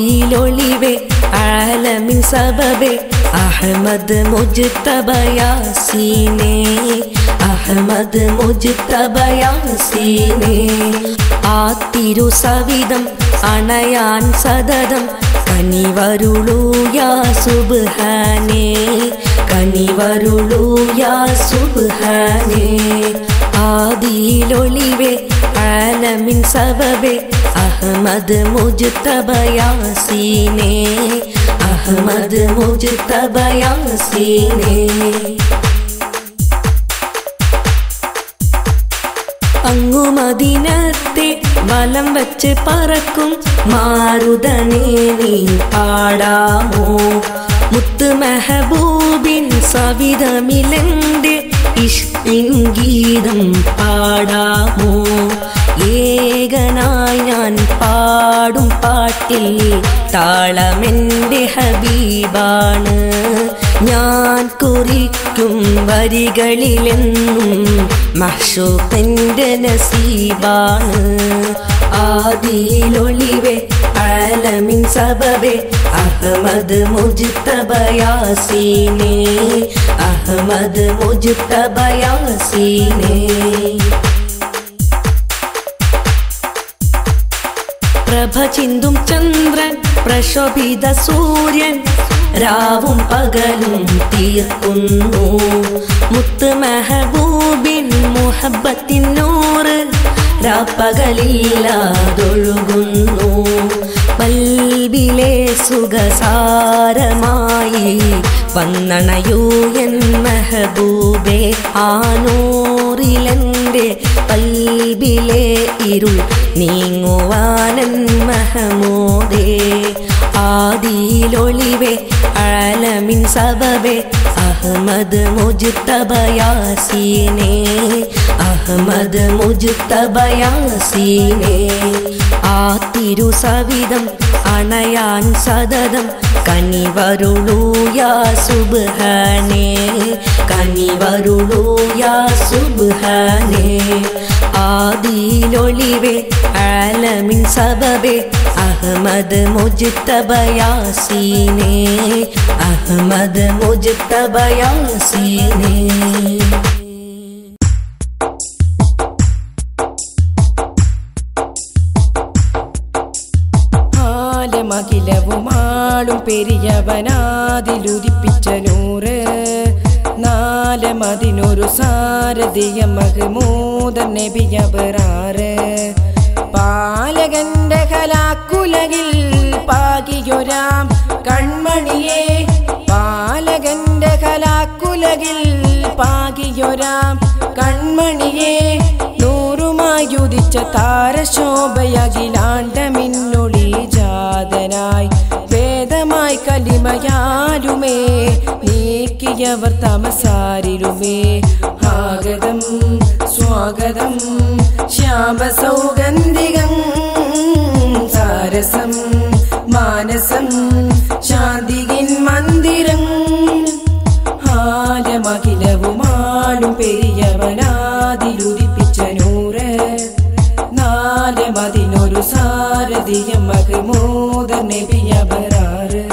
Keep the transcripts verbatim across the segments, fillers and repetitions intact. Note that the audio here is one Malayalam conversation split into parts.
ആദിയിലൊളിവേ ആലമിൻ സബബേ അഹ്മദ് മുജ്തബ യാസീനേ അഹ്മദ് മുജ്തബ യാസീനേ ആ തിരു സവിധം അണയാൻ സതതം കനിവരുളൂ യാ സുബ്ഹാനേ കനിവരുളൂ യാ സുബ്ഹാനേ ആദിയിലൊളിവേ ആലമിൻ സബബേ അഹ്മദ് മുജ്തബ യാസീനേ അഹ്മദ് മുജ്തബ യാസീനേ അങ്ങു മദീനത്തെ വലം വച്ച് പറക്കും മാരുതനേ നീ പാടാമോ മുത്ത് മെഹബൂബിൻ സവിധമിലെന്റെ ഇഷ്കിൻ ഗീതം പാടാമോ ഏകനായി ഞാൻ പാടും പാട്ടിൽ താളമെന്റെ ഹബീബാണ് ഞാൻ കുറിക്കും വരികളിലെന്നും മഹ്ശൂഖിന്റെ നസീബാണ് ആദിയിലൊളിവേ ആലമിൻ സബബേ അഹ്മദ് മുജ്തബ യാസീനേ അഹ്മദ് മുജ്തബ യാസീനേ പ്രഭ ചിന്തും ചന്ദ്രൻ പ്രശോഭിത സൂര്യൻ രാവും പകലും തീർക്കുന്നു മുത്ത് മെഹബൂബിൻ മുഹബ്ബത്തിൻ നൂറ് രാപ്പകലില്ലാതൊഴുകുന്നു പൽബിലെ സുഖസാരമായി വന്നണയൂ എൻ മെഹബൂബേ ആ നൂറിലെന്റെ പൽബിലെ ഇരുൾ നീങ്ങുവാനൻ മഹമൂദേ ആദിയിലൊളിവേ ആലമിൻ സബബേ അഹ്മദ് മുജ്തബ യാസീനേ അഹ്മദ് മുജ്തബ യാസീനേ ആ തിരു സവിധം അണയാൻ സതതം കനിവരുളൂ യാ സുബ്ഹാനേ കനിവരുളൂ യാ സുബ്ഹാനേ ആദിയിലൊളിവേ ആലമിൻ സബബേ അഹ്മദ് മുജ്തബ യാസീനേ അഹ്മദ് മുജ്തബ യാസീനേ ആലമഖിലവുമാളും പെരിയവനാതിലുദിപ്പിച്ച നൂറ് നാലമതിനൊരു സാരഥിയ മഹ്മൂദ നബിയബറാറ് പാലകന്റെ ഹലാക്കുലകിൽ പാകിയൊരാം കൺമണിയെ പാലകന്റെ ഹലാക്കുലകിൽ പാകിയൊരാം കൺമണിയെ നൂറുമായുദിച്ച താരശോഭയകിലാണ്ടമിന്നൊളി ജാതനായി വേദമായി കലിമയാലുമേ നീക്കിയവർ തമസാരിലുമേ ആഗതം സ്വാഗതം ശ്യാമ സൗഗന്ധികം സാരസം മാനസം ശാന്തിയിൻ മന്ദിരം ആലമഖിലവുമാളും പെരിയവനാതിലുദിപ്പിച്ച നൂറ് നാലമതിനൊരു സാരഥിയ മഹ്മൂദ നബിയബറാറ്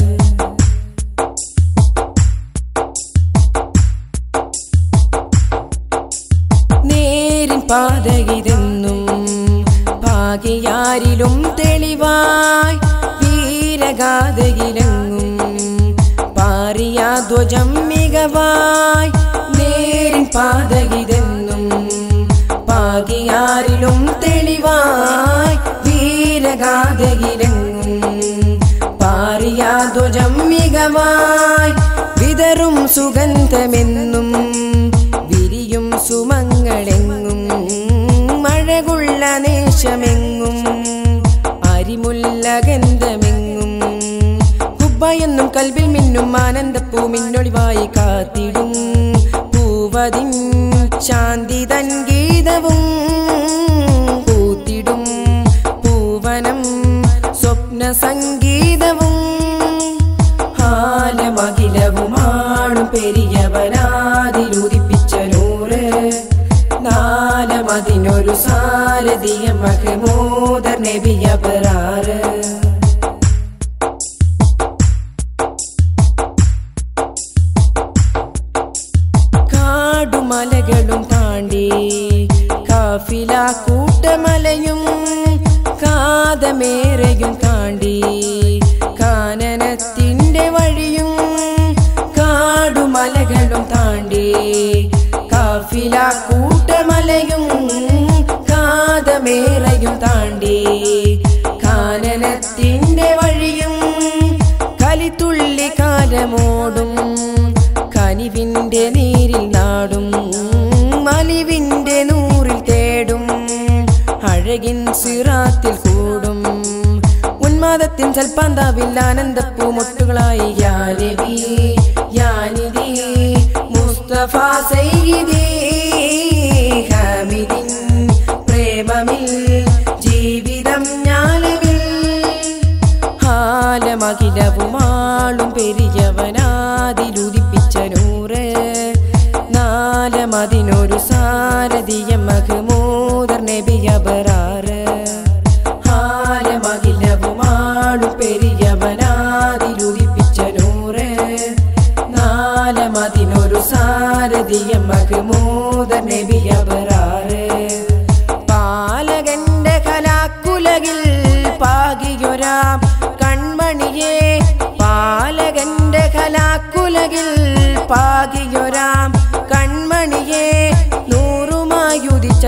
നേരിൻ പാതയിതെന്നും പാകിയാരിലും തെളിവായി വീരഗാഥയിലെങ്ങും പാറിയ ധ്വജം മികവായി നേരിൻ പാതയിതെന്നും പാകിയാരിലും തെളിവായി വീരഗാഥയിലെങ്ങും പാറിയ ധ്വജം മികവായി വിതറും സുഗന്ധമെന്നും വിരിയും സുമങ്ങളെങ്ങും മഴകുള്ള നേശമെങ്ങും അരിമുല്ല ഗന്ധമെങ്ങും ഹുബ്ബയെന്നും കൽബിൽ മിന്നും ആനന്ദപ്പൂ മിന്നൊളിവായി കാത്തിടും പൂവതിൻ ശാന്തി തൻ ഗീതവും പൂത്തിടും പൂവനം സ്വപ്ന സംഗീതവും ആലമഖിലവുമാളും പെരിയവനാതിലുദിപ്പിച്ച നൂറ് നാലമതിനൊരു സാരഥിയ മഹ്മൂദ നബിയബറാറ് കരിതുള്ളി കാലമോടും കനിവിന്റെ നീരിൽ നാടും മലിവിന്റെ നൂറിൽ തേടും അഴകിൻ സിറാത്തിൽ കൂടും ഉന്മാദത്തിൻ സൽപ്പാന്താവിൽ ആനന്ദപ്പൂമൊട്ടുകളായി യാ നബി യാ നിധി മുസ്തഫ സയ്യിദി ഹമീദിൻ പ്രേമമിൽ ജീവിതം ഞാലവിൽ ഹാലമഖിലവുമാളും പെരിയവനാതിലുദിപ്പിച്ച നൂറ് നാലമതിനൊരു സാരഥിയ മഹ്മൂദർ നബി അബറാറ് ഹാലമഖിലവുമാളും പെരിയവനാതിലുദിപ്പിച്ച നൂറ് നാലമതിനൊരു സാരഥിയ മഹ്മൂദർ നബി അബറാറ് പാലകന്റെ കലാക്കുലകിൽ പാകിയൊരാം കൺമണിയെ പാലകന്റെ കലാക്കുലകിൽ പാകിയൊരാം കൺമണിയെ നൂറുമായുദിച്ച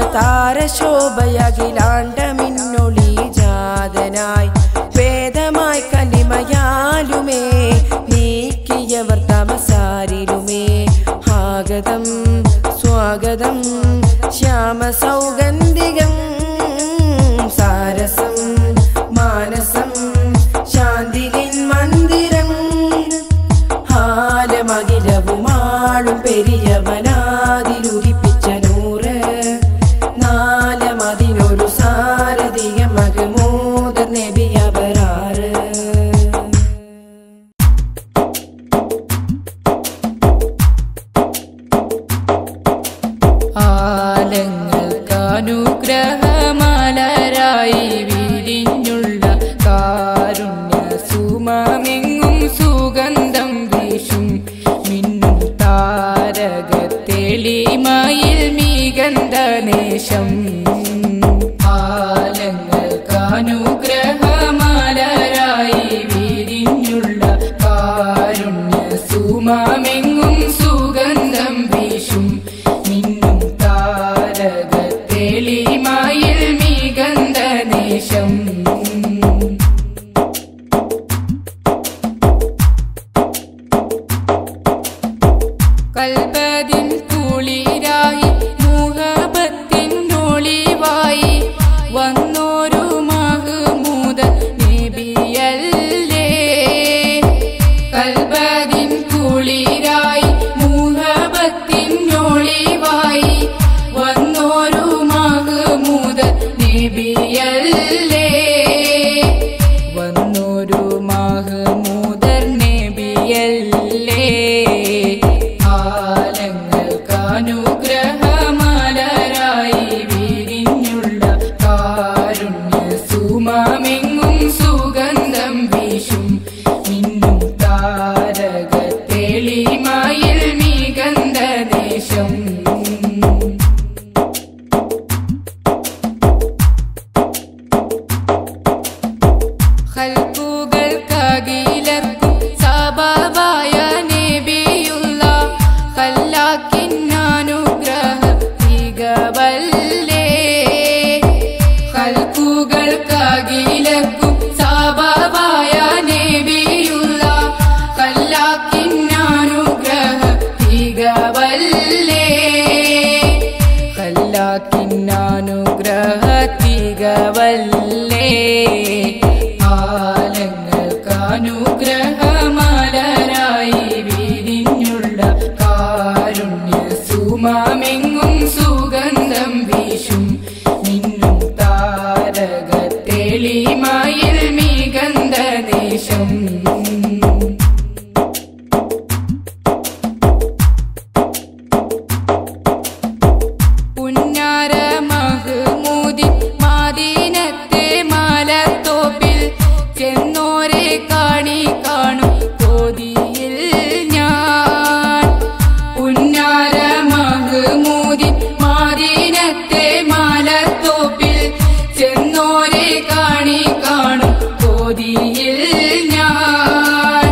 താരശോഭയകിലാണ്ടമിന്നൊളി ജാതനായി വേദമായി കലിമയാലുമേ നീക്കിയവർ തമസാരിലുമേ ആഗതം സ്വാഗതം ശ്യാമ സൗഗന്ധികം സാരസം മാനസം ശാന്തിലിൻ മന്ദിരം ഹാലമഖിലവുമാളും പെരിയവനാതിലുദിപ്പിച്ച നൂറ് നാലമതിനൊരു സാരഥിയ മഹ്മൂദർ നബി അബറാറ് ആലങ്ങൾക്കനുഗ്രഹമലരായി വിരിഞ്ഞുള്ള കാരുണ്യ സുമമെങ്ങും സുഗന്ധം വീശും മിന്നും താരകത്തെളിമയിൽ മികന്ധനേശം ആലങ്ങൾക്കനുഗ്രഹമലരായി വിരിഞ്ഞുള്ള കാരുണ്യ സുമമെങ്ങും സുഗന്ധം വീശും മിന്നും താരകത്തെളിമയിൽ മികന്ധനേശം കൽബദിൻ കുളിരായി മുഹബത്തിൻ ഒളിവായി വന്നോരു മഹ്മൂദ നബിയല്ലേ കൽബദിൻ കുളിരായി മുഹബത്തിൻ ഒളിവായി വന്നോരു മഹ്മൂദ നബിയല്ലേ വന്നോരു മഹ്മൂദർ നബിയല്ലേ ആലങ്ങൾക്കനുഗ്രഹമലരായി വിരിഞ്ഞുള്ള കാരുണ്യ സുമമെങ്ങും സുഗന്ധം വീശും മിന്നും താരകത്തെളിമയിൽ മികന്ധനേശം ഖൽഖുകൾക്കഖിലർക്കും സബബായ നബിയുള്ള ഖല്ലാക്കിന്നനുഗ്രഹ തികവല്ലേ ഖൽഖുകൾക്കഖിലർക്കും സബബായ നബിയുള്ള ഖല്ലാക്കിന്നനുഗ്രഹ തികവല്ലേ ഖല്ലാക്കിന്നനുഗ്രഹ തികവല്ലേ ആലങ്ങൾക്കനുഗ്രഹമലരായി വിരിഞ്ഞുള്ള കാരുണ്യ സുമമെങ്ങും സുഗന്ധം വീശും മിന്നും താരകത്തെളിമയിൽ മികന്ധനേശം പുന്നാര മഹ്മൂദിൻ മദീനത്തെ മലത്തോപ്പിൽ ചെന്നോരെ കാണി കാണും കൊതിയിൽ ഞാൻ പുന്നാര മഹ്മൂദിൻ മദീനത്തെ മലത്തോപ്പിൽ ചെന്നോരെ കാണി കാണും കൊതിയിൽ ഞാൻ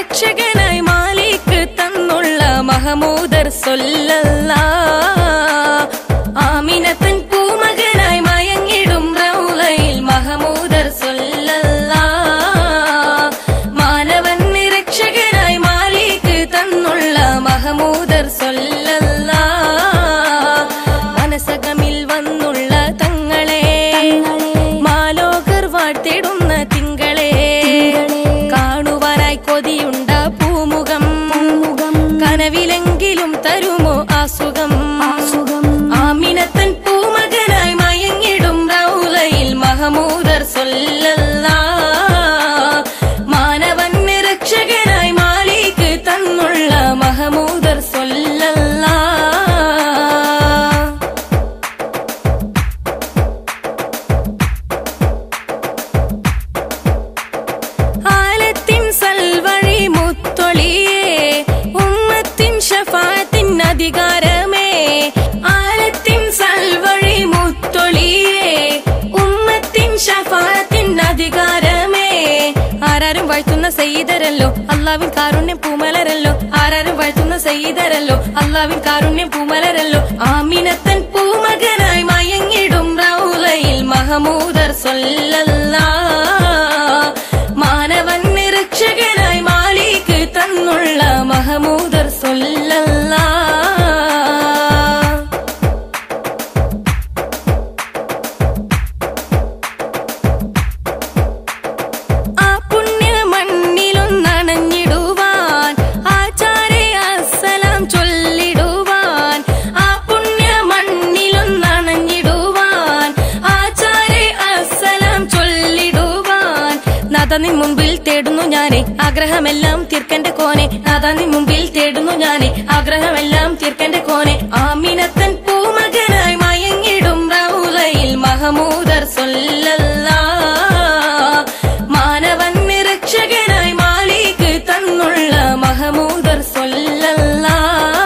രക്ഷകനായി മാലിക് തന്നുള്ള മഹമൂദർ സ്വല്ലല്ലാഹ് ആമിനത്തൻ പൂമകനായി മയങ്ങിടും റൗളയിൽ മഹമൂദർ സ്വല്ലല്ലാഹ് മാനവന് രക്ഷകനായി മാലിക് തന്നുള്ള മഹമൂദർ സ്വല്ലല്ലാഹ് മനസകമിൽ വന്നുള്ള തങ്ങളെ മാലോകർ വാഴ്ത്തിടുന്ന തിങ്കളെ കാണുവാനായി കൊതിയുണ്ട പൂമുഖം കനവിലെങ്കിലും തരുമോ ആസുഖം ആമിനത്തൻ പൂമകനായി മയങ്ങിടും റൗളയിൽ മഹമൂദർ സ്വല്ലല്ലാഹ് മാനവന് രക്ഷകനായി മാലിക് തന്നുള്ള മഹമൂദർ സ്വല്ലല്ലാഹ് ആലത്തിൻ സൽവഴി മുത്തൊളിയേ ഉമ്മത്തിൻ ഷഫാഅത്തിൻ അധികാരമേ ആലത്തിൻ സൽവഴി മുത്തൊളിയേ ഉമ്മത്തിൻ ഷഫാഅത്തിൻ അധികാരമേ ആരാരും വാഴ്ത്തുന്ന സയ്യിദരല്ലോ അല്ലാഹുവിൻ കാരുണ്യം പൂമലരല്ലോ ആരാരും വാഴ്ത്തുന്ന സയ്യിദരല്ലോ അല്ലാഹുവിൻ കാരുണ്യം പൂമലരല്ലോ ആമിനത്തൻ പൂമകനായി മയങ്ങിടും റൗളയിൽ മഹമൂദർ സ്വല്ലല്ലാഹ് മാനവന് രക്ഷകനായി മാലിക് തന്നുള്ള മഹമൂദർ സ്വല്ലല്ലാഹ് ആ പുണ്യ മണ്ണിലൊന്നണഞ്ഞിടുവാൻ ആചാരെ അസ്സലാം ചൊല്ലിടുവാൻ ആ പുണ്യ മണ്ണിലൊന്നണഞ്ഞിടുവാൻ ആചാരെ അസ്സലാം ചൊല്ലിടുവാൻ നാഥ നിൻ മുൻപിൽ തേടുന്നു ഞാനേ ആഗ്രഹമെല്ലാം തീർക്കന്റെ കോനെ നാഥ നിൻ മുൻപിൽ തേടുന്നു ഞാനേ ആഗ്രഹമെല്ലാം തീർക്കന്റെ കോനെ ആമിനത്തൻ പൂമകനായി മയങ്ങിടും റൗളയിൽ മഹമൂദർ സ്വല്ലല്ലാഹ് മാനവന് രക്ഷകനായി മാലിക് തന്നുള്ള മഹമൂദർ സ്വല്ലല്ലാഹ്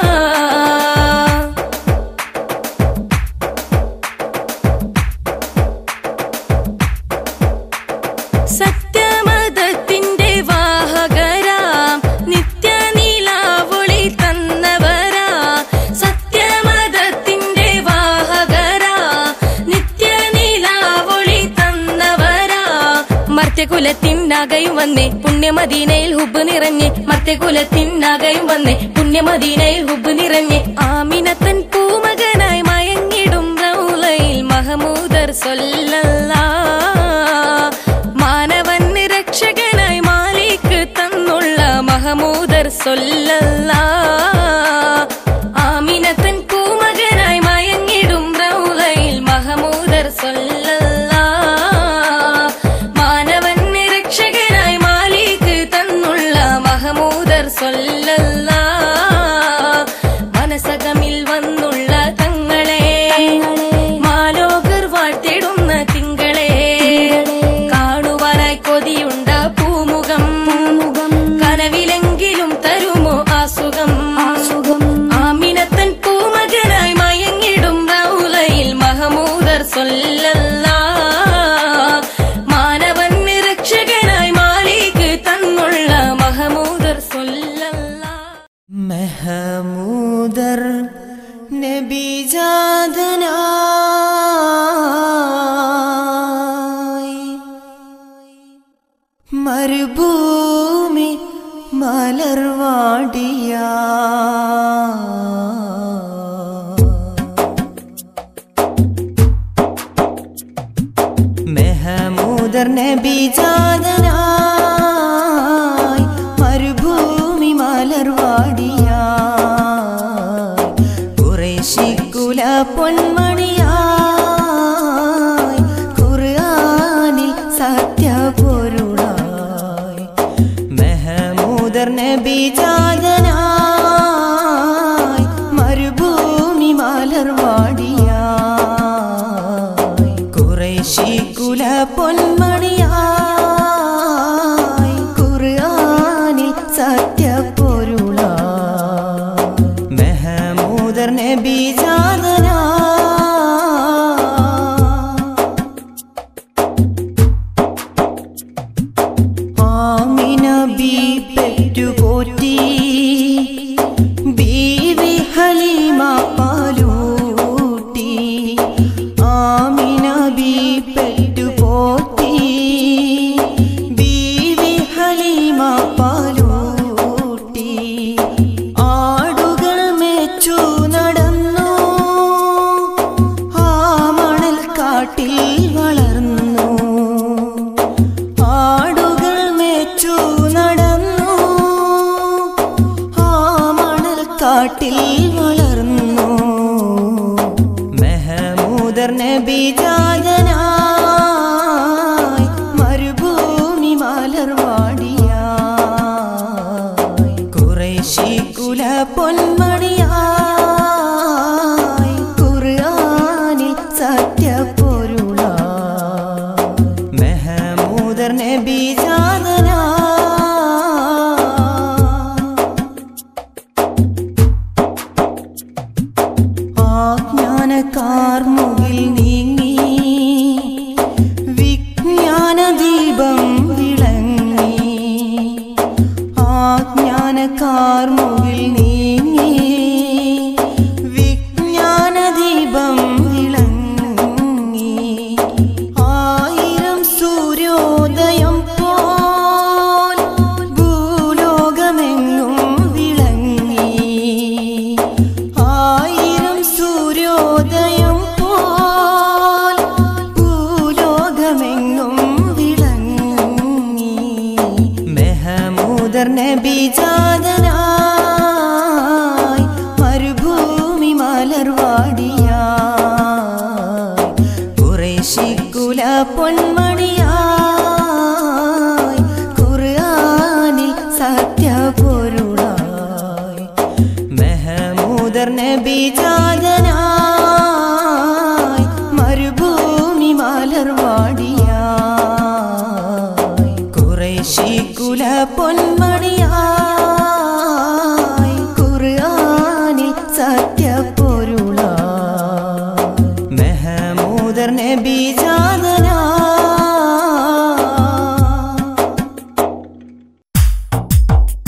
സത്യമതത്തിന്റെ വാഹകരാം നിത്യനിലാവൊളി തന്നവരാ സത്യമതത്തിന്റെ വാഹകരാ നിത്യനിലാവൊളി തന്നവരാ മർത്യകുലത്തിനാകയും വന്നേ പുണ്യമദീനയിൽ ഹുബ് നിറഞ്ഞ് മർത്യകുലത്തിനാകയും വന്നേ പുണ്യമദീനയിൽ ഹുബ് നിറഞ്ഞ് ആമിനത്തൻ പൂമകനായി മയങ്ങിടും റൗളയിൽ മഹമൂദർ സ്വല്ലല്ലാഹ് മാനവന് രക്ഷകനായി മാലിക് തന്നുള്ള മഹമൂദർ സ്വല്ലല്ലാഹ് ആമിനത്തൻ പൂമകനായി മയങ്ങിടും റൗളയിൽ മഹമൂദർ സ്വല്ലല്ലാഹ് മാനവന് രക്ഷകനായി മാലിക് തന്നുള്ള മഹമൂദർ സ്വല്ലല്ലാഹ് മനസകമിൽ വന്നുള്ള തങ്ങളെ മാലോകർ വാഴ്ത്തിടുന്ന തിങ്കളെ കാണുവാനായി കൊതിയുണ്ട പൂമുഖം കനവിലെങ്കിലും തരുമോ ആസുഖം ആമിനത്തൻ പൂമകനായി മയങ്ങിടും റൗളയിൽ മഹമൂദർ സ്വല്ലല്ലാഹ് മാനവന് രക്ഷകനായി മാലിക് തന്നുള്ള മഹമൂദർ സ്വല്ലല്ലാഹ് മെഹമൂദർ നബിജാതനായി മരുഭൂമി മലർവാടിയ മെഹമൂദർ നബിജാതനായി മരുഭൂമി മലർവാടിയ ഖുറൈശിക്കുല പൊന്മണിയായി ഖുർആനിൽ സത്യപൊരുളായി മെഹമൂദർ നബിജാതനായി മരുഭൂമി മലർവാടിയായി ഖുറൈശിക്കുല പൊന്മണിയായി ഖുർആനിൽ സത്യപൊരുളായി മെഹമൂദർ നബിജാതനായി ആമിന ബി പെറ്റു കാട്ടിൽ വളർന്നു മെഹമൂദർ നബി ജാതനായി മരുഭൂമി മലർവാടിയായി ഖുറൈശി കുല പൊന്മണിയായി ഖുർആനിൽ സത്യപൊരുളായി മെഹമൂദർ നബി ജാതനായി കാർമുകിൽ നീങ്ങി വിജ്ഞാന ദീപം വിളങ്ങി ആജ്ഞാന കാർമുകിൽ നീങ്ങി വിജ്ഞാന ദീപം വിളങ്ങി ആയിരം സൂര്യോദയം പോൽ ഭൂലോകമെങ്ങും വിളങ്ങി ആയിരം സൂര്യോദയം പോൽ ഭൂലോകമെങ്ങും വിളങ്ങി മെഹമൂദർ നബി ജാതനായി മരുഭൂമി മലർവാടിയായി ഖുറൈശി കുല പൊന്മണിയായി ഖുർആനിൽ സത്യപൊരുളായി മെഹമൂദർ നബി ജാതനായി മരുഭൂമി മലർവാടിയായി ഖുറൈശി കുല പൊന്മണിയായി ഖുർആനിൽ സത്യപൊരുളായി മെഹമൂദർ നബി ജാതനായി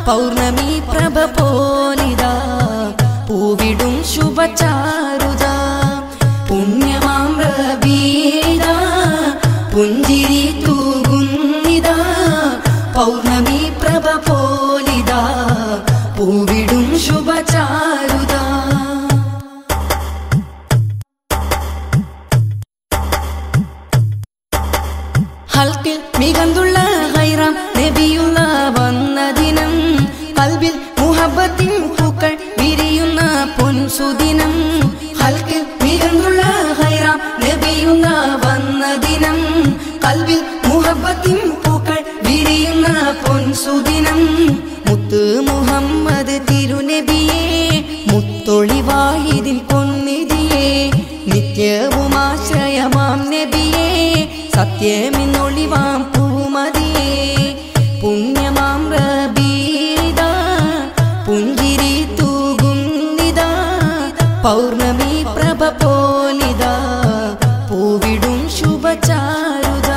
പൗർണമി പ്രഭ പോലിതാ പൂവിടും ശുഭചാരുത പുണ്യമാം റബീദാ പുഞ്ചിരി തൂകുന്നിതാ പൗർണമി പ്രഭ പോലിതാ പൂവിടും ശുഭചാരുത ഹൽക്കിൽ മികന്തുള്ള ഹൈറാം നബിയുള്ള വന്ന ദിനം കൽബിൽ മുഹബ്ബത്തിൻ പൂക്കൾ വിരിയുന്ന പൊൻസുദിനം ഹൽക്കിൽ മികന്തുള്ള ഹൈറാം നബിയുള്ള വന്ന ദിനം കൽബിൽ മുഹബ്ബത്തിൻ പൂക്കൾ വിരിയുന്ന പൊൻസുദിനം മുത്ത് മുഹമ്മദ് തിരുനബിയേ മുത്തൊളിവാഹിദിൻ പൊന്നിധിയേ നിത്യവും ആശ്രയമാം നബിയേ സത്യമെന്നൊളിവാം പൂമതിയേ പുണ്യമാം റബീദാ പുഞ്ചിരി തൂകുന്നിതാ പൗർണമി പ്രഭ പോലിതാ പൂവിടും ശുഭചാരുത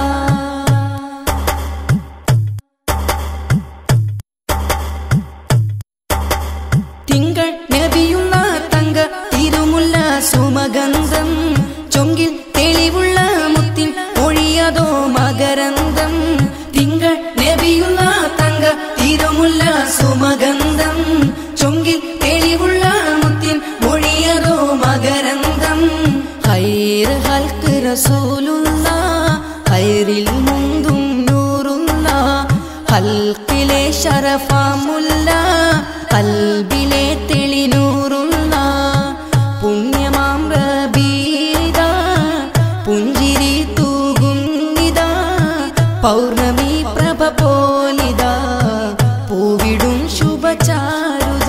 തിങ്കൾ നബിയുള്ള തങ്ക തിരുമുല്ല സുമഗന്ധം ചൊങ്കിൽ തെളിവുള്ള മുത്തിൻ ഒഴിയതോ മകരന്തം തിങ്കൾ നബിയുള്ള തങ്ക തിരുമുല്ല സുമഗന്ധം ചൊങ്കിൽ തെളിവുള്ള മുത്തിൻ ഒഴിയതോ മകരന്തം ഖൈർ ഹൽക്ക് റസൂലുള്ള ഖൈറിൽ മുന്തും നൂറുള്ള ഹൽക്കിലെ ശറഫാമുല്ല കൽബിലെ തെളിനൂറുള്ള പുണ്യമാം റബീദാ പുഞ്ചിരി തൂകുന്നിതാ പൗർണമി പ്രഭ പോലിതാ പൂവിടും ശുഭചാരുത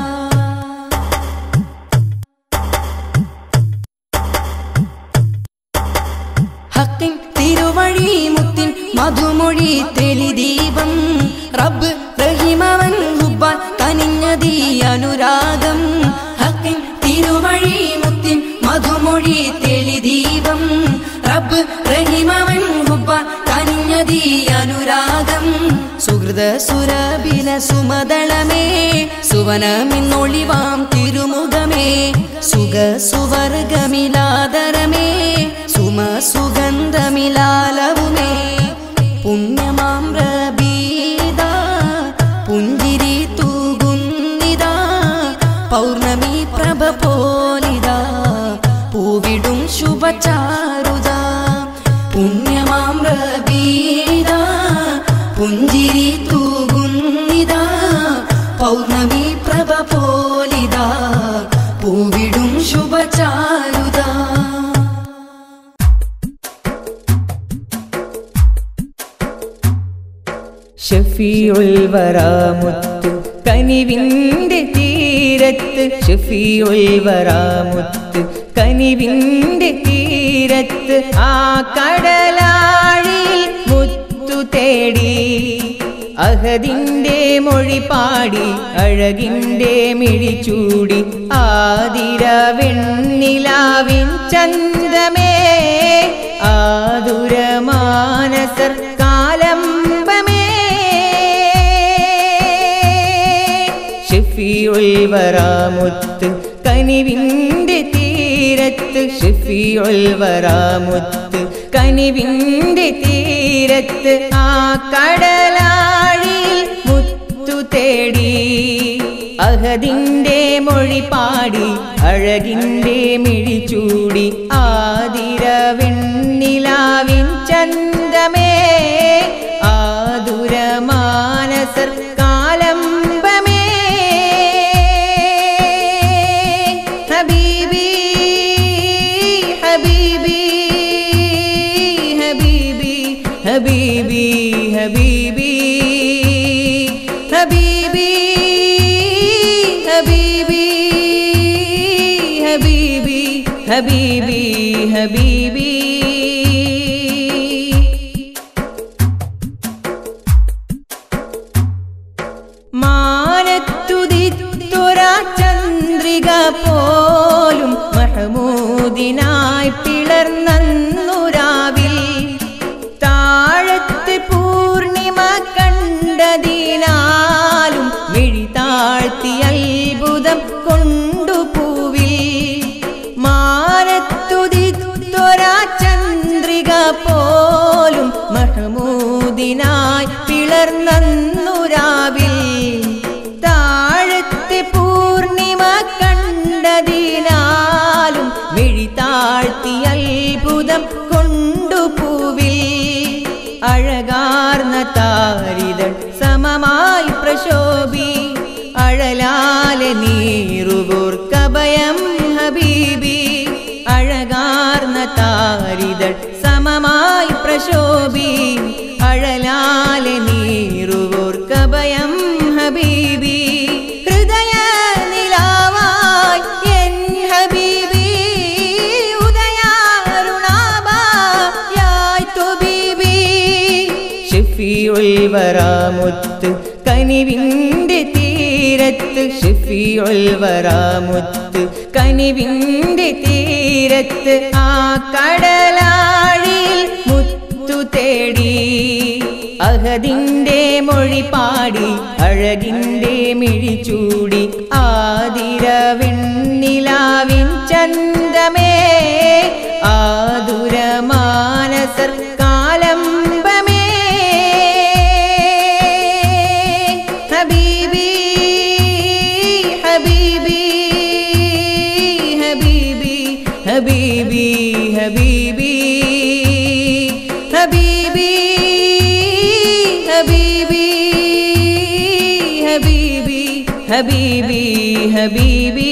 ഹക്കിൻ തിരുവഴി മുത്തിൻ മധുമൊഴി തെളിദീപം റബ്ബ് റഹീമവൻ ഹുബ്ബാൻ കനിഞ്ഞതീ അനുരാഗം ഹക്കിൻ തിരുവഴി മുത്തിൻ മധുമൊഴി തെളിദീപം റബ്ബ് റഹീമവൻ ഹുബ്ബാൻ കനിഞ്ഞതീ അനുരാഗം സുഹൃത സുരബില സുമദളമേ സുവനമിന്നൊളിവാം തിരുമുഖമേ സുഖ സുവർഗമിലാദരമേ സുമ സുഗന്ധമിലാലവുമേ പുണ്യമാം റബീദാ പുഞ്ചിരി തൂകുന്നിതാ പൗർണമി പ്രഭ പോലിതാ പൂവിടും ശുഭചാരുത പുണ്യമാം റബീദാ പുഞ്ചിരി തൂകുന്നിതാ പൗർണമി പ്രഭ പോലിതാ പൂവിടും ശുഭചാരുത ഷഫീഉൽ വറാമുത്ത് കനിവിൻ്റെ തീരത്ത് ഷഫീഉൽ വറാമുത്ത് കനിവിൻ്റെ തീരത്ത് ആ കടലാഴിയിൽ മുത്തു തേടി അഹദിൻ്റെ മൊഴി പാടി അഴകിൻ്റെ മിഴി ചൂടി ആതിര വെണ്ണിലാവിൻ ചന്തമേ ആതുര മാനസർ കാലംബമേ ഷഫീഉൽ വറാമുത്ത് കനിവിൻ്റെ തീരത്ത് ഷഫീഉൽ വറാമുത്ത് കനിവിൻ്റെ തീരത്ത് ആ കടലാഴിയിൽ മുത്തു തേടി അഹദിൻ്റെ മൊഴി പാടി അഴകിൻ്റെ മിഴി ചൂടി ആതിര വെണ്ണിലാവിൻ ചന്തമേ ആതുര മാനസർ കാലംബമേ ഹബീബി ഹബീബി ഹബീബി ഹബീബി ഹബീബി ഹബീബി ഹബീബി ഹബീബി ഹബീബി ഹബീബി മാനത്തുദിത്തൊരാ ചന്ദ്രിക പോലും മഹമൂദിനായി പിളർന്നന്നുരാവിൽ താഴത്ത് പൂർണിമ കണ്ടതിനാലും സമമായി പ്രശോഭി അഴലാലെ നീറുകൂർക്കഭയം ഹബീബി അഴകാർന്ന താരിതൾ സമമായി പ്രശോഭി അഴലാലെ നീറുകൂർക്കഭയം ഹബീബി ഹൃദയ നിലാവായി എൻ ഹബീബി ഉദയാരുണാബായായി തുബീബി ഷഫീഉൽ വറാമുത്ത് കനിവിൻ്റെ തീരത്ത് ഷഫീഉൽ വറാമുത്ത് കനിവിൻ്റെ തീരത്ത് ആ കടലാഴിയിൽ മുത്തു തേടി അഹദിൻ്റെ മൊഴി പാടി അഴകിൻ്റെ മിഴി ചൂടി ആതിര വെണ്ണിലാവിൻ ചന്തമേ ആതുര മാനസർ കാലംബമേ ഹബീബി ഹബീബി ഹബീബി ഹബീബി ഹബീബി ഹബീബി ഹബീബി ഹബീബി ഹബീബി ഹബീബി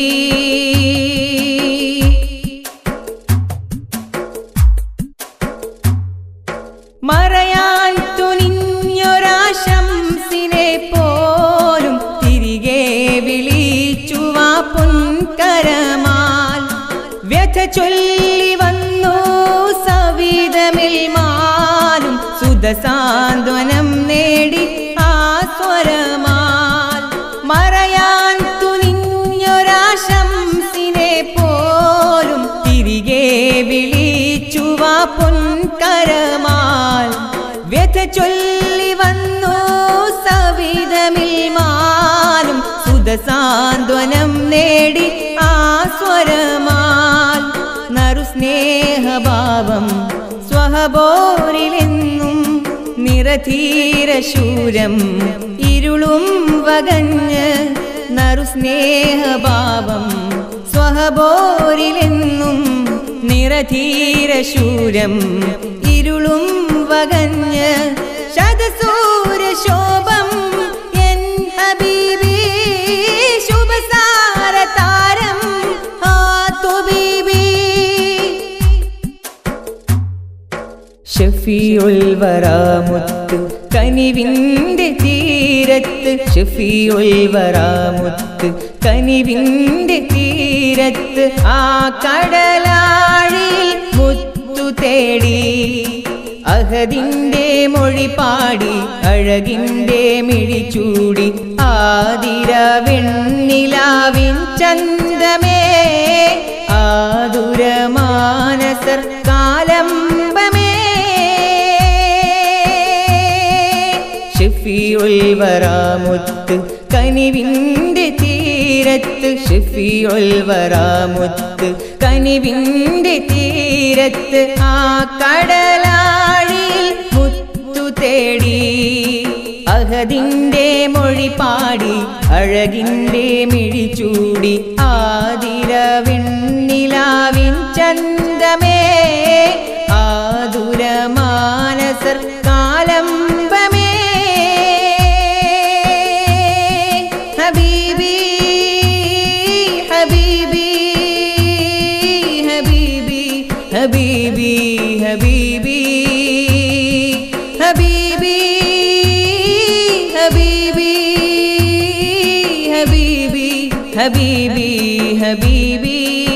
മറയാൻ തുനിഞ്ഞൊരാശംസിനെ പോലും തിരികെ വിളിച്ചു വാ പൊൻകരമാൽ വ്യഥ ചൊല്ലി വന്നു സവിധമിൽ മാലും സുധസാന്ത്വനം നേടി ആ സ്വരമാൽ മറയാൻ തുനിഞ്ഞൊരാശംസിനെ പോലും തിരികെ വിളിച്ചു വാ പൊൻകരമാൽ വ്യഥ ചൊല്ലി വന്നു സവിധമിൽ മാലും സുധസാന്ത്വനം നേടി ആ സ്വരമാൽ നറുസ്നേഹഭാവം സ്വഹബോരിലെന്നും നിറധീരശൂരം ഇരുളും വകഞ്ഞ് നറുസ്നേഹഭാവം സ്വഹബോരിലെന്നും നിറധീരശൂരം ഇരുളും വകഞ്ഞ് ശതസൂര്യശോഭം എൻ ഹബീബി ശുഭസാര താരം ആ തുബീബി ഷഫീഉൽ വറാമുത്ത് കനിവിൻ്റെ തീരത്ത് ഷഫീഉൽ വറാമുത്ത് കനിവിൻ്റെ തീരത്ത് ആ കടലാഴിയിൽ മുത്തു തേടി അഹദിൻ്റെ മൊഴി പാടി അഴകിൻ്റെ മിഴി ചൂടി ആതിര വെണ്ണിലാവിൻ ചന്തമേ ആതുര മാനസർ കാലംബമേ ഷഫീഉൽ വറാമുത്ത് കനിവിൻ്റെ തീരത്ത് ഷഫീഉൽ വറാമുത്ത് കനിവിൻ്റെ തീരത്ത് ആ കടലാഴിയിൽ മുത്തു തേടി അഹദിൻ്റെ മൊഴി പാടി അഴകിൻ്റെ മിഴി ചൂടി ആതിര വെണ്ണിലാവിൻ ചന്തമേ ആതുര മാനസർ കാലംബമേ ഹബീബി ഹബീബി ഹബീബി ഹബീബി ഹബീബി ഹബീബി ഹബീബി ഹബീബി ഹബീബി ഹബീബി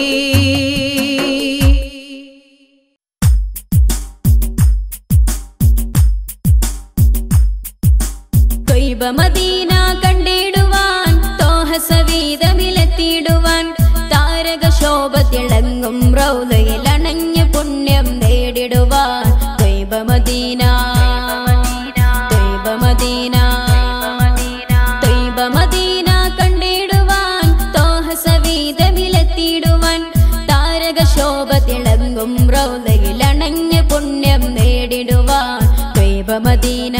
ത്വയ്ബ മദീന കണ്ടിടുവാൻ തോഹ സവീതമിലെത്തിയിടുവാൻ താരക ശോഭ തിളങ്ങും റൗളയിൽ അണഞ്ഞ് പുണ്യം നേടിടുവാൻ ത്വയ്ബ മദീന ത്വയ്ബ മദീന ത്വയ്ബ മദീന കണ്ടിടുവാൻ തോഹ സവീതമിലെത്തിയിടുവാൻ താരക ശോഭ തിളങ്ങും റൗളയിൽ അണഞ്ഞ് പുണ്യം നേടിടുവാൻ ത്വയ്ബ മദീന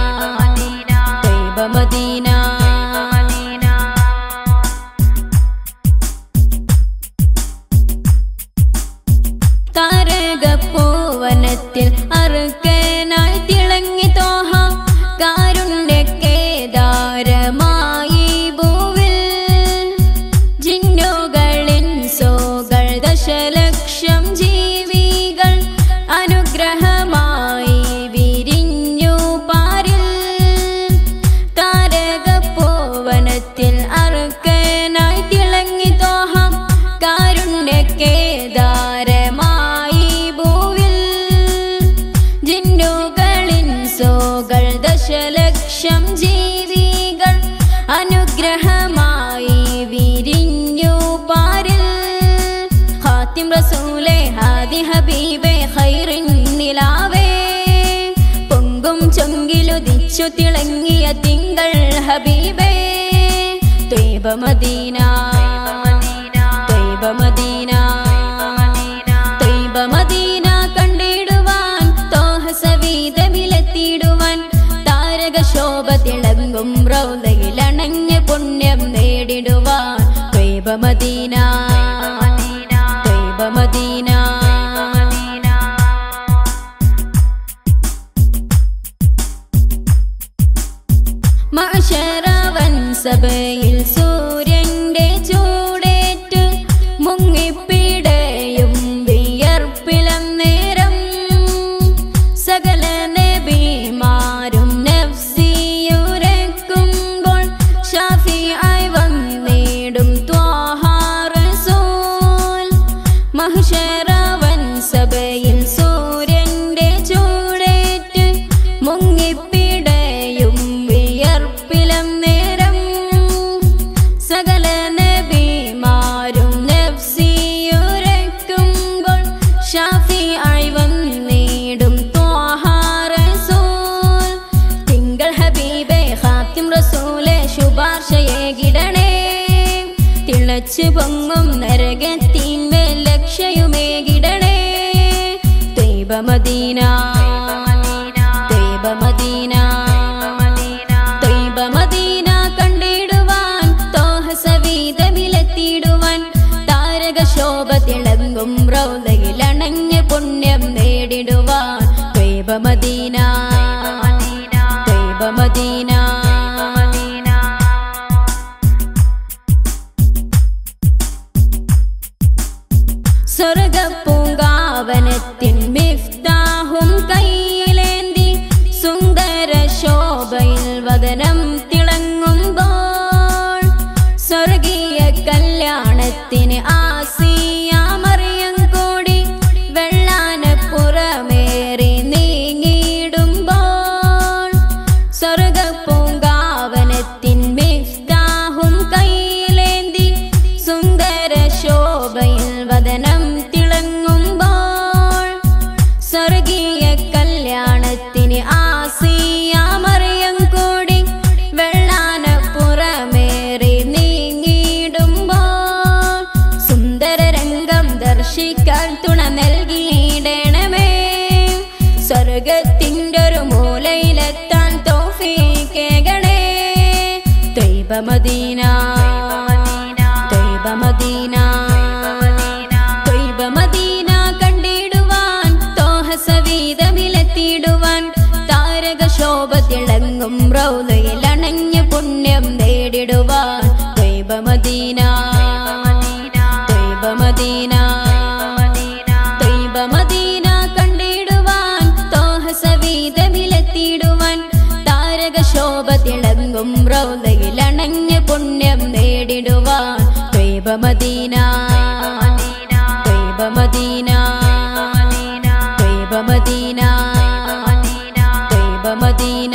മദീന താരകപ്പൂവനത്തിൽ അറുക്കനായി തിളങ്ങി തോഹ കാരുണ്യക്കേദാ ഹബീബേ ത്വയ്ബ മദീന ത്വയ്ബ മദീന ത്വയ്ബ മദീന കണ്ടിടുവാൻ തോഹ സവീതമിലെത്തിയിടുവാൻ താരക ശോഭ തിളങ്ങും റൗദയിൽ അണഞ്ഞ പുണ്യം നേടിടുവാൻ ത്വയ്ബ മദീന ത്വയ്ബ മദീന മഅശറവൻ സബയിൽ സൂര്യന്റെ ചൂടേറ്റ് മുങ്ങിപ്പിടയും വിയർപ്പിലം നേരം സകല നബിമാരും നഫ്സിയുരക്കുമ്പോൾ ഷാഫിആയി വന്നിടും ത്വാഹ റസൂൽ മഹ്ശറവൻ സബയിൽ സൂര്യന്റെ ചൂടേറ്റ് മുങ്ങിപ്പിടയും വിയർപ്പിലം നേരം സകല നബിമാരും നഫ്സിയുരക്കുമ്പോൾ ഷാഫിആയി വന്നിടും ത്വാഹ റസൂൽ തിങ്കൾ ഹബീബേ ഖാത്തിം റസൂലേ ശുപാർശയേകിടണേ തിളച്ചു പൊങ്ങും നരകത്തിന്മേൽ ലക്ഷ്യയുമേകിടണേ ത്വയ്ബ മദീന ത്വയ്ബ മദീന ത്വയ്ബ മദീന കണ്ടിടുവാൻ തോഹ സവീതമിലെത്തിയിടുവാൻ താരക ശോഭ തിളങ്ങും റൗദയിൽ അണഞ്ഞ പുണ്യം നേടിടുവാൻ ത്വയ്ബ മദീന ത്വയ്ബ മദീന സ്വർഗപ്പൂങ്കാവനത്തിൻ മിഫ്താഹും കയ്യിലേന്തി സുന്ദര ശോഭയിൽ വദനം തിളങ്ങുമ്പോൾ സ്വർഗീയ കല്യാണത്തിന് ആസിയ മറിയം കൂടി വെള്ളാനപ്പുറമേറി നീങ്ങിടുമ്പോൾ സ്വർഗപ്പൂങ്കാവനത്തിൻ മിഫ്താഹും കയ്യിലേന്തി സുന്ദര ശോഭയിൽ വദനം തിളങ്ങുമ്പോൾ സ്വർഗീയ കല്യാണത്തിന് ആസിയ മറിയം കൂടി വെള്ളാനപ്പുറമേറി നീങ്ങിടുമ്പോൾ സുന്ദര രംഗം ദർശിക്കാൻ തുണ നൽകിയിടണമേ സ്വർഗത്തിൻ്റെ ഒരു മൂലയിലെത്താൻ തൗഫീഖേകണേ ത്വയ്ബ മദീന ത്വയ്ബ മദീന ത്വയ്ബ മദീന കണ്ടിടുവാൻ തോഹ സവീതമിലെത്തിയിടുവാൻ താരക ശോഭ തിളങ്ങും റൗദയിൽ അണഞ്ഞ പുണ്യം നേടിടുവാൻ ത്വയ്ബ മദീന ത്വയ്ബ മദീന ത്വയ്ബ മദീന കണ്ടിടുവാൻ തോഹ സവീതമിലെത്തിയിടുവാൻ താരക ശോഭ തിളങ്ങും റൗദയിൽ അണഞ്ഞ പുണ്യം നേടിടുവാൻ ത്വയ്ബ മദീന ത്വയ്ബ മദീന ത്വയ്ബ മദീന ത്വയ്ബ മദീന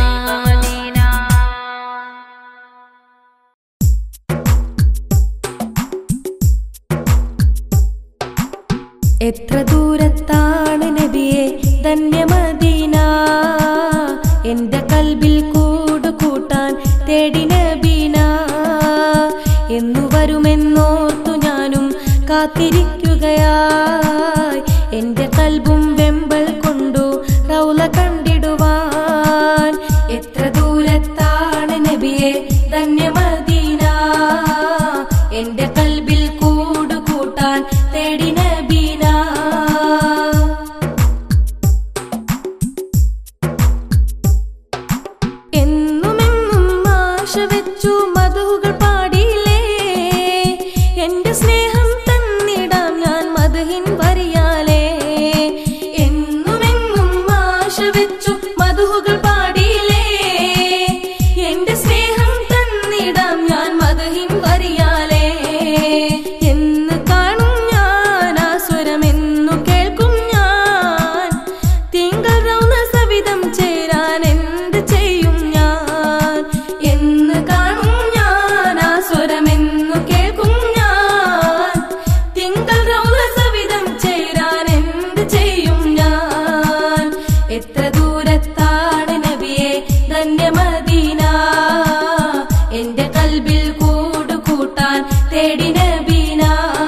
എത്ര ദൂരത്താണ് നബിയെ ധന്യമദീന എന്റെ കൽബിൽ കൂടു കൂട്ടാൻ തേടി നബീന എന്നു വരുമെന്നോർത്തു ഞാനും കാത്തിരിക്കുകയായി എന്റെ കൽബും വെമ്പൽ കൊണ്ടു റൗള കണ്ടിടുവാൻ എത്ര ദൂരത്താണ് നബിയെ ധന്യമദീന എന്റെ കൽബിൽ കൂടു കൂട്ടാൻ തേടി നബീന എന്നുമെന്നും ആശ വെച്ചു മധുകൾ പാടിയില്ലേ എന്റെ സ്നേഹം തന്നിടാം ഞാൻ മധുഹിൻ വരിയാലേ എന്നുമെന്നും ആശ വെച്ചു മധുകൾ പാടിയില്ലേ എന്റെ സ്നേഹം തന്നിടാം ഞാൻ മധുഹിൻ വരിയാലേ എന്ന് കാണും ഞാൻ ആ സ്വരമെന്നു കേൾക്കും ഞാൻ തിങ്കൾ റൗന സവിധം ചേരാൻ എന്ത് ചെയ്യും ഞാൻ എന്ന് കാണും തേടി നബീന.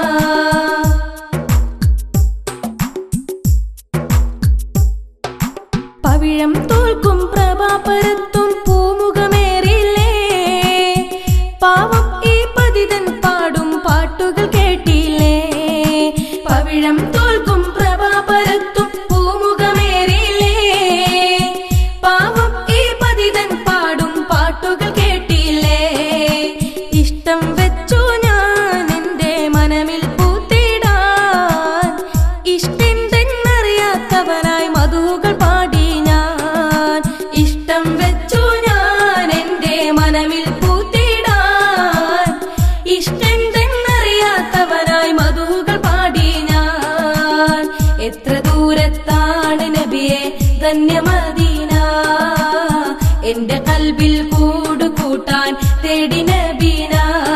പവിഴം തോൽക്കും പ്രഭാപരത്തും പൂമുഖമേറില്ലേ, പാവം ഈ പതിതൻ പാടും പാട്ടുകൾ കേട്ടില്ലേ. പവിഴം തോൽക്കും പ്രഭാപരത്തും പൂമുഖമേറില്ലേ, പാവം ഈ പതിതൻ പാടും പാട്ടുകൾ കേട്ടില്ലേ. ഇഷ്ടം വെച്ചു ഞാൻ എന്റെ മനമിൽ പൂത്തിടാൻ, ഇഷ്ടെന്തെന്നറിയാത്തവനായി മധുകൾ പാടി ഞാൻ. ഇഷ്ടം വെച്ചു ഞാൻ എന്റെ മനമിൽ പൂത്തിടാൻ, ഇഷ്ടെന്തെന്നറിയാത്തവനായി മധുകൾ പാടി ഞാൻ. എത്ര ദൂരത്താണ് നബിയെ ധന്യമദീന, എന്റെ കൽബിൽ കൂടു കൂട്ടാൻ തേടി നബീന.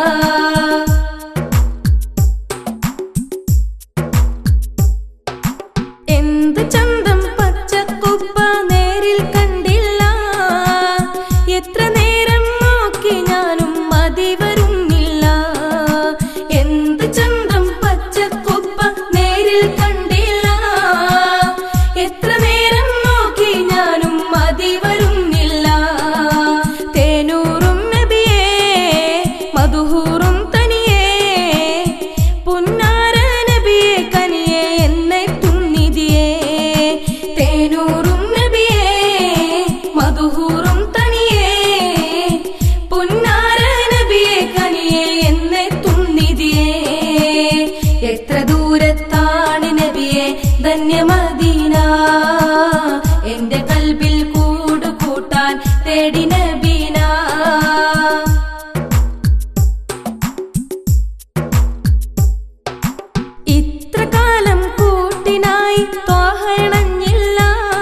എന്ത് ചന്തം പച്ചക്കുപ്പ നേരിൽ കണ്ടില്ല, എത്ര നേരം നോക്കി ഞാനും മതി വരുന്നില്ല. എന്ത് ചന്തം പച്ചക്കുപ്പ നേരിൽ കണ്ടില്ല, എത്ര നേരം നോക്കി ഞാനും മതി വരുന്നില്ല. തേനൂറും നബിയേ മധുഹൂറും തനിയേ, പുന്നാര നബിയെ കനിയെ എന്നെ തുന്നിതിയേ. തേനൂറും നബിയേ മധുഹൂറും തനിയേ, പുന്നാര നബിയെ കനിയെ എന്നെ തുന്നിതിയേ. എത്ര ദൂരത്താണ് നബിയെ ധന്യമദീന, എന്റെ കൽബിൽ കൂടു കൂട്ടാൻ തേടി നബീന. ഇത്ര കാലം കൂട്ടിനായി ത്വാഹണഞ്ഞില്ല,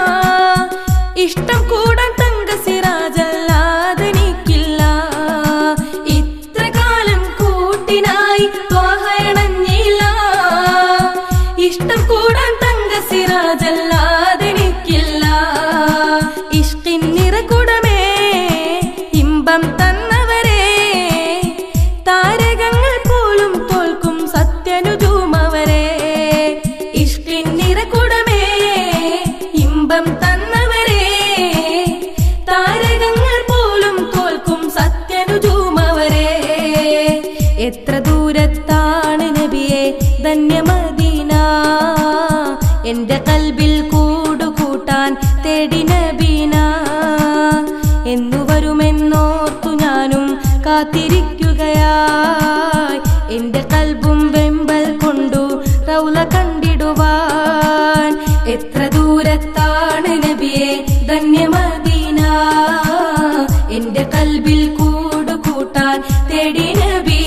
ഇഷ്ടം കൂടാൻ തങ്ക സിറാജല്ലാതെനിക്കില്ല. ഇത്ര കാലം കൂട്ടിനായി ത്വാഹണഞ്ഞില്ല, ഇഷ്ടം കൂടാൻ തങ്ക സിറാജല്ലാതെനിക്കില്ല. ഇഷ്കിൻ നിറകുടമേ ഇമ്പം തന്നവരെ, താരകങ്ങൾ പോലും തോൽക്കും സത്യനുജൂമവരെ. ഇഷ്കിൻ നിറകുടമേ ഇമ്പം തന്നവരെ, താരകങ്ങൾ പോലും തോൽക്കും സത്യനുജൂമവരെ. എത്ര ദൂരത്താണ് നബിയെ ധന്യമദീന, എന്റെ കൽബിൽ കൂടു കൂട്ടാൻ തേടി നബീന. എന്നു വരുമെന്നോർത്തു ഞാനും കാത്തിരിക്കുകയായി, എന്റെ കൽബും വെമ്പൽ കൊണ്ടു റൗള കണ്ടിടുവാൻ. എത്ര ദൂരത്താണ് നബിയെ ധന്യമദീന, എന്റെ കൽബിൽ കൂടു കൂട്ടാൻ തേടി നബി.